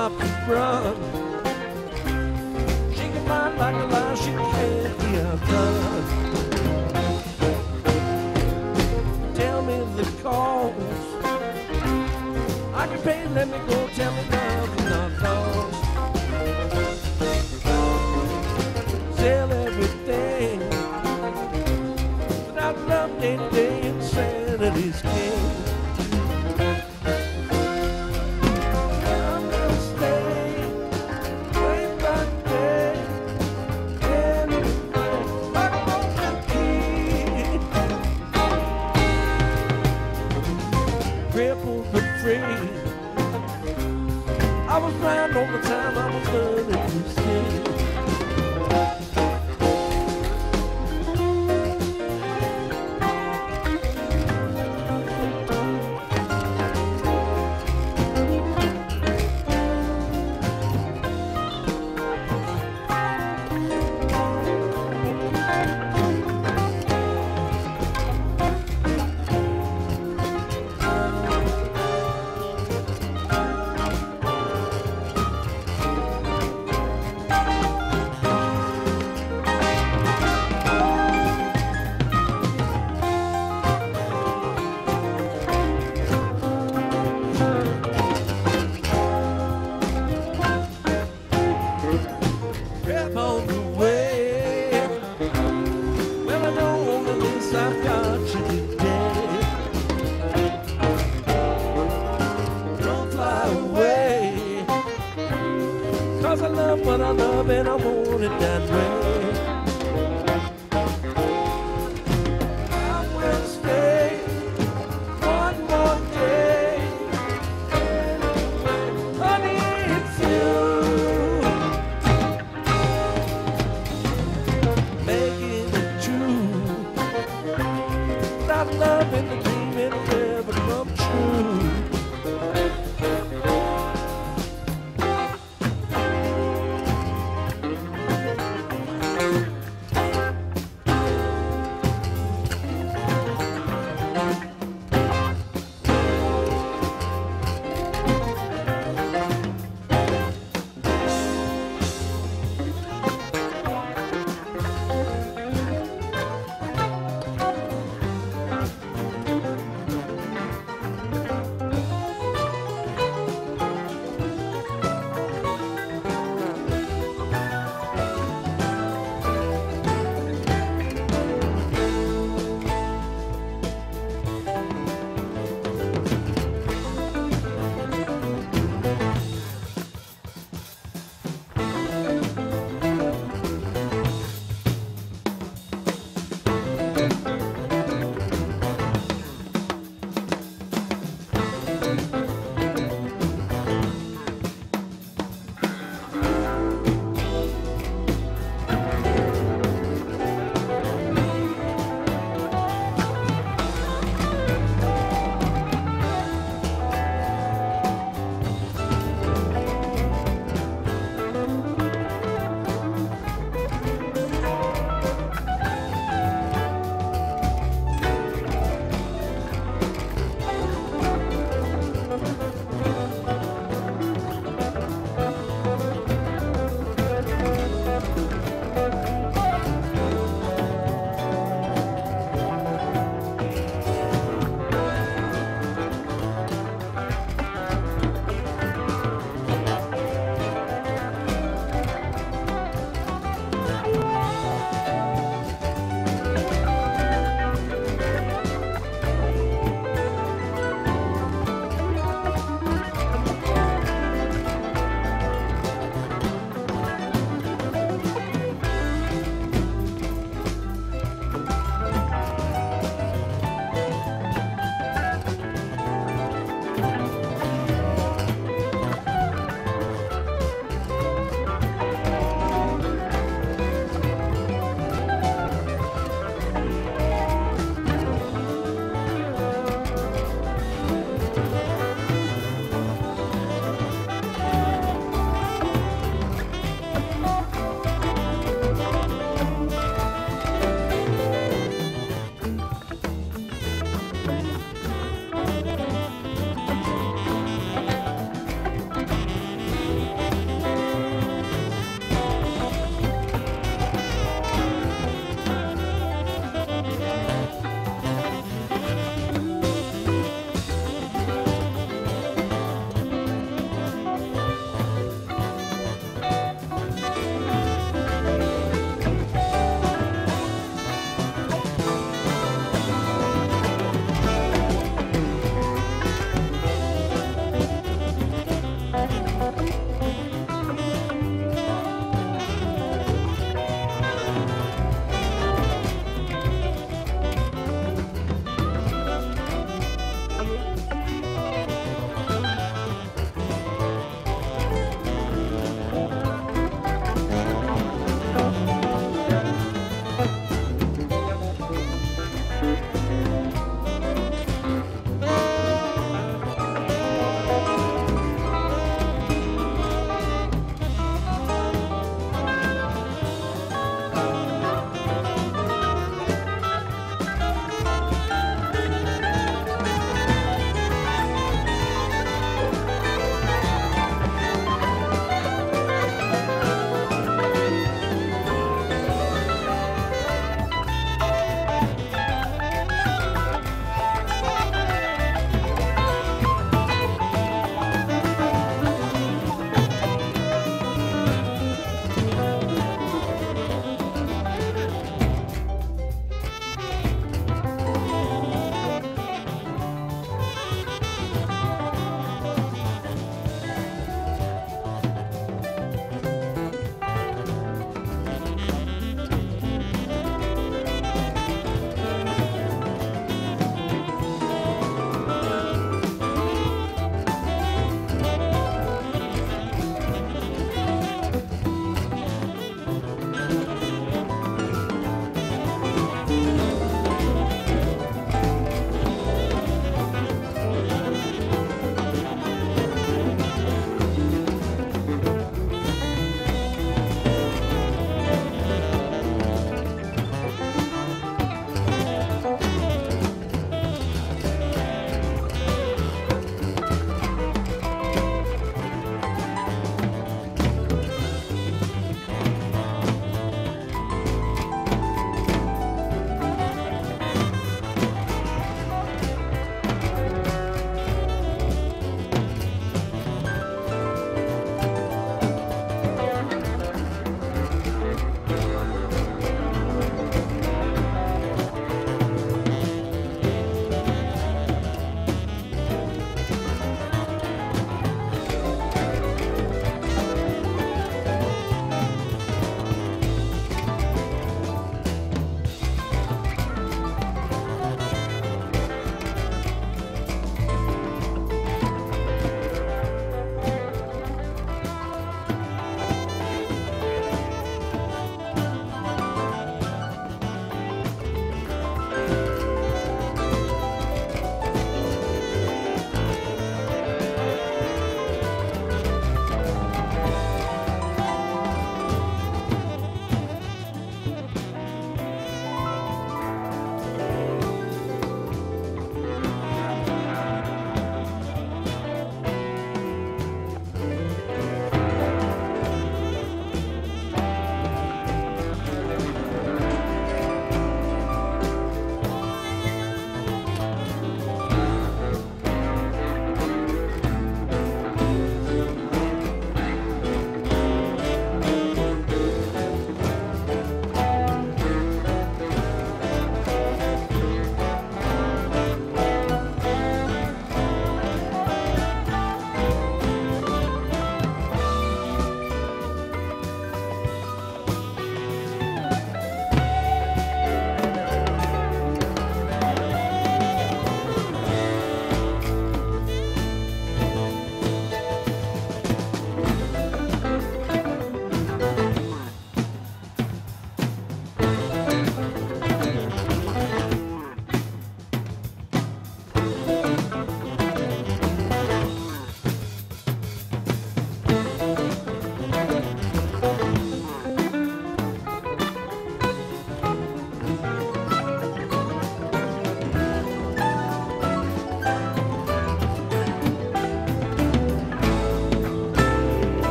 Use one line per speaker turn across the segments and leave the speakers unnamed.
stop to run. She can mind like a lie, she can't be outdone. Tell me the cause. I can pay, let me go, tell me nothing not lost. Sell everything. Without love, day to day, insanity's king. I'm gonna stay, day by day, anything but broken key. Crippled but free. I was blind all the time, I was learning to see.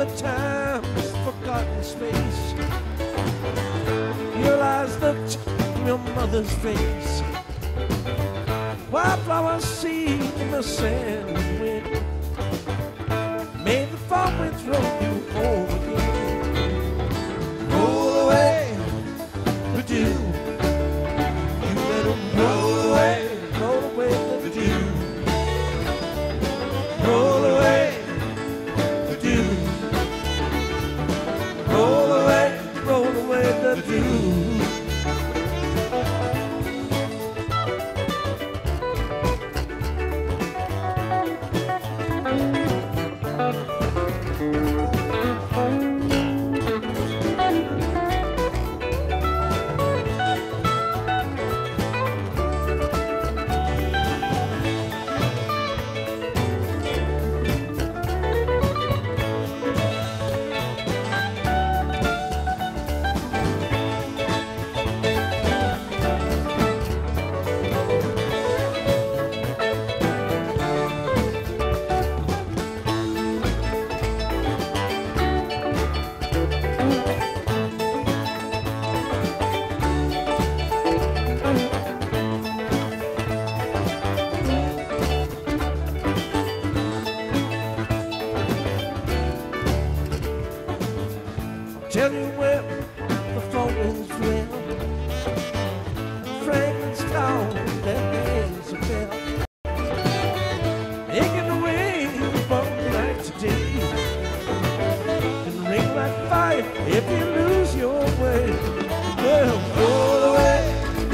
other times, forgotten space. Your eyes looked from your mother's face. Wildflowers seed in the sand and wind made the fall winds roll you home again. Roll away the dew. You let them roll away the dew. Roll away the dew. Roll away the dew. Tell you where the phone is well. Franklin's town that hangs a bell, making the way from night to day. Can ring like fire if you lose your way. Well, roll away,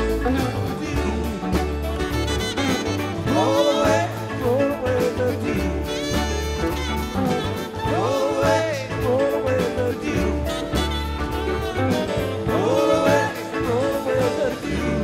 roll away the dew. Roll away the dew. Roll away the dew.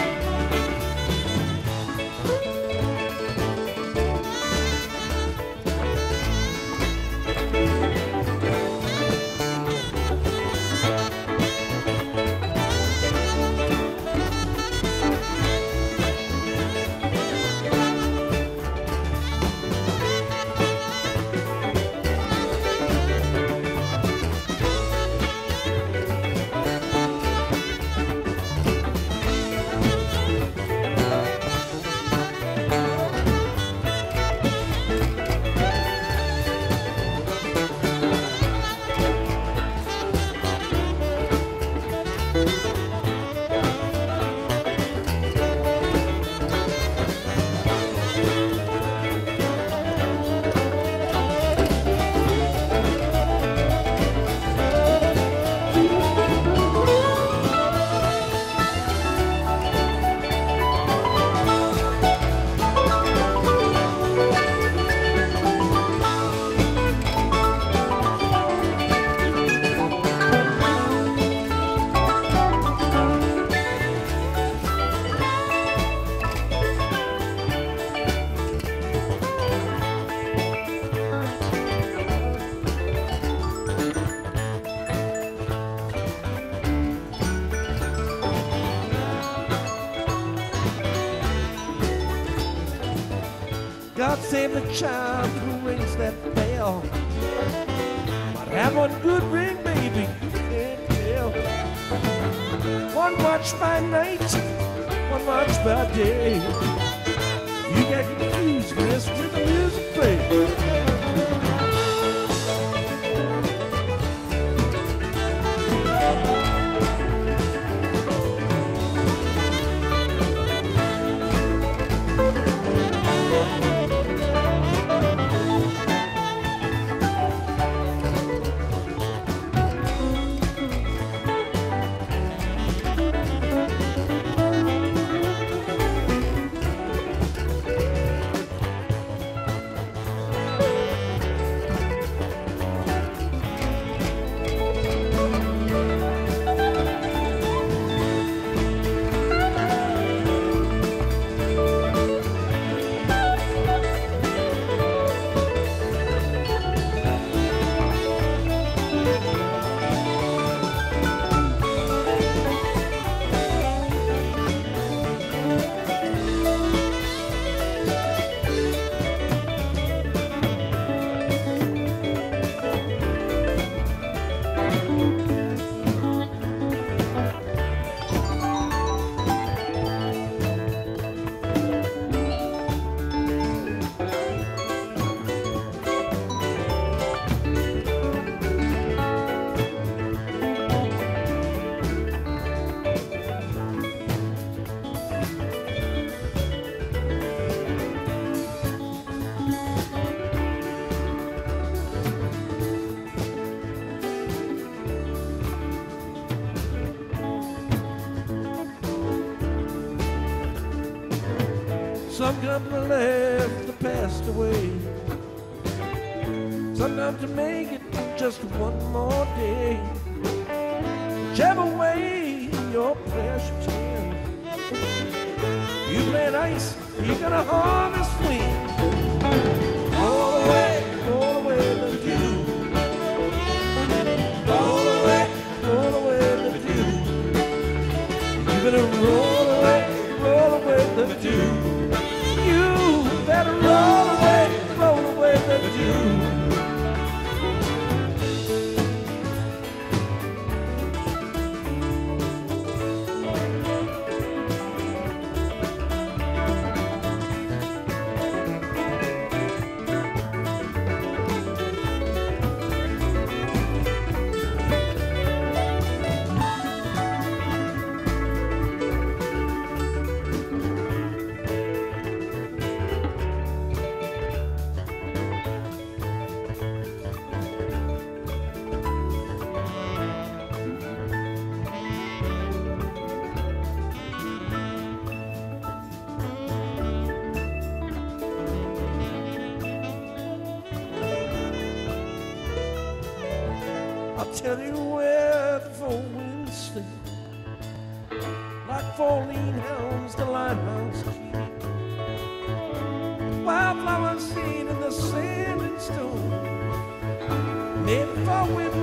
God save the child who rings that bell. Might have one good ring, baby, you can't tell. One watch by night, one watch by day. You get confused, miss, with the music play. Some come to live, to passed away. Some come to make it just one more day. Whichever way your pleasure tends, you plant ice, you're gonna harvest wind. Roll away the dew. Roll away the dew. You better roll away the dew. You better roll away the dew. I'll tell you where the four winds sleep, like four lean hounds the lighthouse keep. Wildflowers seen in the sand and stone, maybe four winds